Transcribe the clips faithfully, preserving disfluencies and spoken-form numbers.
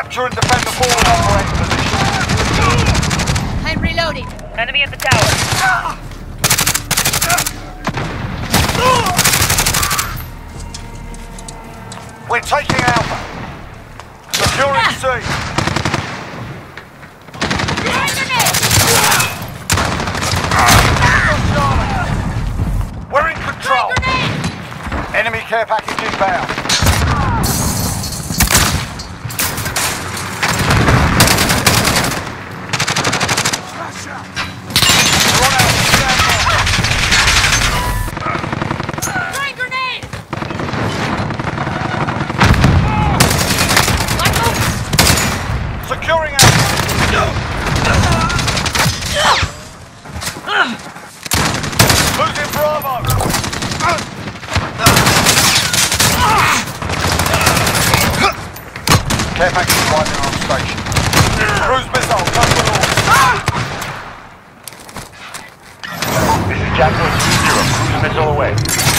Capture and defend the forward operating position. I'm reloading. Enemy at the tower. We're taking Alpha. Securing C. We're in control. Enemy care package inbound. Securing Alpha. Losing Bravo. Care package arriving on station. Cruise missile, come to launch. This is Jackal two zero. Cruise missile away.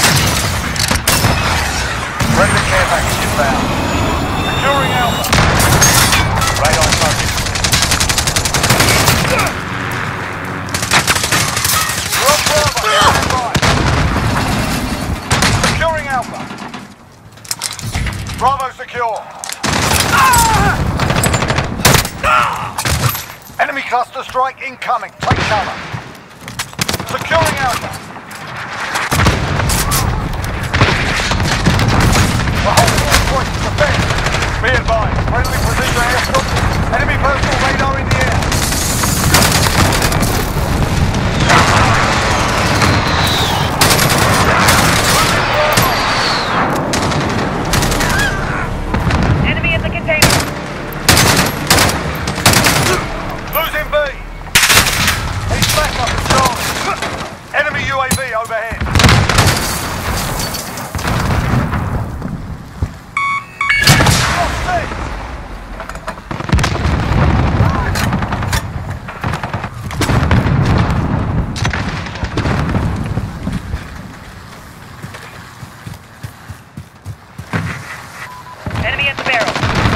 Friendly care package inbound. Securing Alpha. Right on target. We're on Bravo. Stand by. Securing Alpha. Bravo secure. Enemy cluster strike incoming. Take cover. Securing Alpha. We're holding all points to defend. Be advised. Friendly precision airstrike. Enemy personal radar in the air. Enemy at the container. Losing B. He's back up and Charlie. Enemy U A V overhead. Lost C. Enemy at the barrel.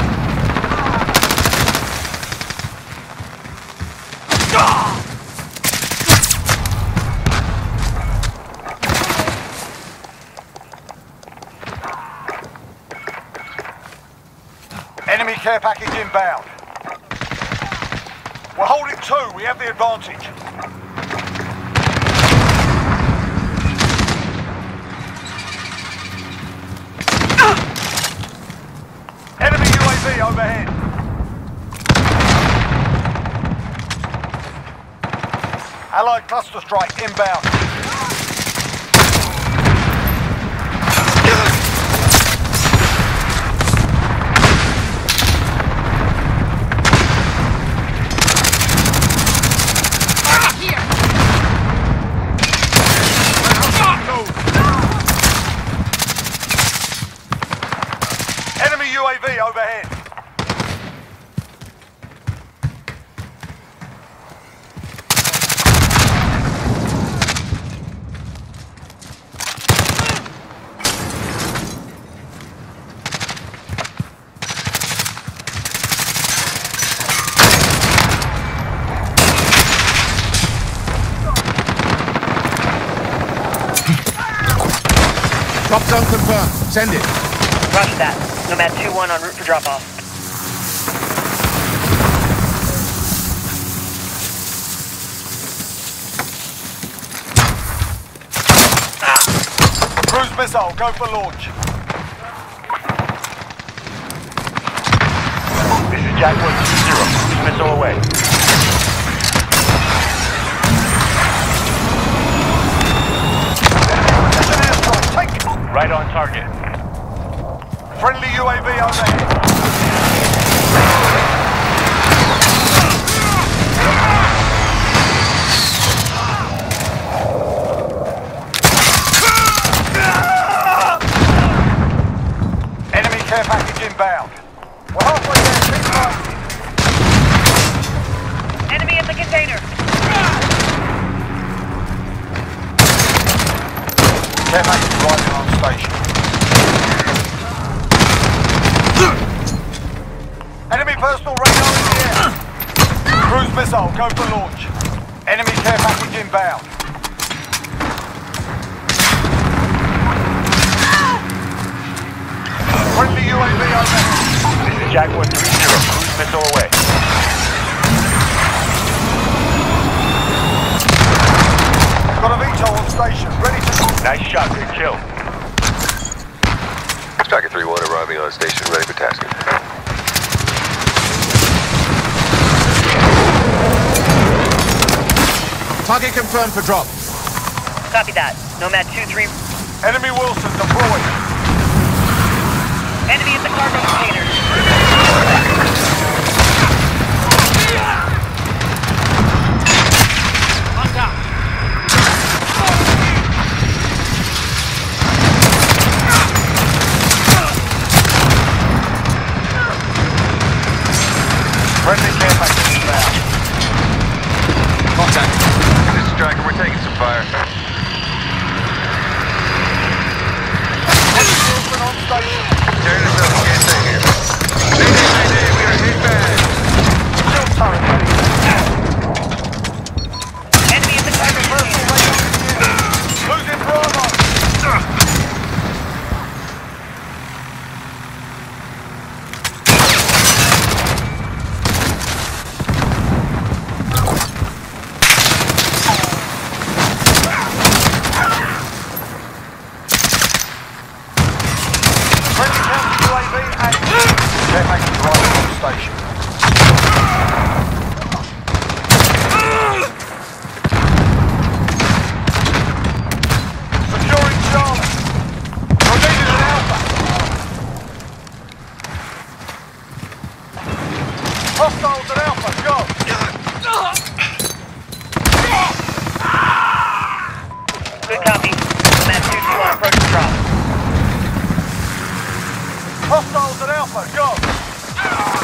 Enemy care package inbound. We're holding two. We have the advantage. Enemy U A V overhead. Allied cluster strike inbound. Enemy U A V overhead. Drop zone confirmed. Send it. Roger that. Nomad two one en route for drop-off. Cruise missile, go for launch. This is Jackal two zero. Cruise missile away. Precision airstrike, take it. Right on target. Friendly U A V overhead. Enemy care package inbound. We're halfway there, keep fighting. Enemy at the container. Care package arriving on station. Enemy personal radar in the air. Cruise missile, go for launch. Enemy care package inbound. Friendly U A V overhead. This is Jaguar three zero. Cruise missile away. Got a V TOL on station, ready to... Nice shot, good kill. Striker three one arriving on station, ready for tasking. Target confirmed for drop. Copy that. Nomad two three. Enemy Wilson deployed. Enemy at the cargo container. Friendly care package inbound. Contact. This is Striker, we're taking some fire. Enemy Wilson on station. Turn this up, can't stay here. Mayday, mayday, we are hit bad. Still turret ready. Enemy at the cargo Personal container. radar in the air. Losing Bravo. Friendly counter U A V active. Care package arriving on station. Securing Charlie. We're needing an Alpha. Hostiles at Alpha, go. Good copy. Nomad two two on approach to drop. Hostiles at Alpha, go.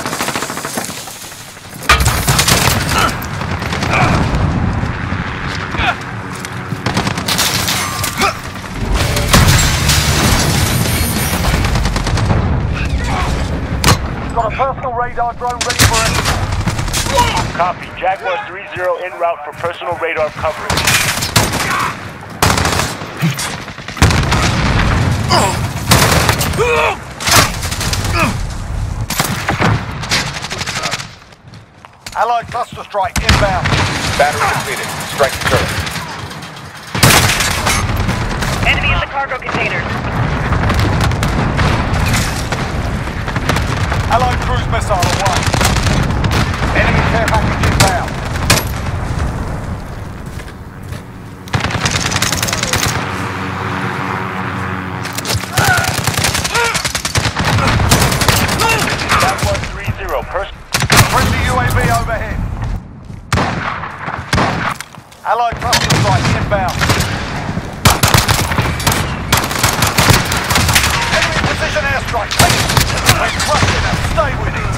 Got a personal radar drone ready for it. Copy. Jaguar three zero en route for personal radar coverage. Allied cluster strike inbound. Battery depleted. Strike the turret. Enemy at the cargo container. Allied cruise missile away. Enemy care package inbound. Jaguar three zero. Person. Friendly U A V overhead. Allied cluster strike inbound. Enemy precision airstrike. Take it. We're crushing them. Stay with it.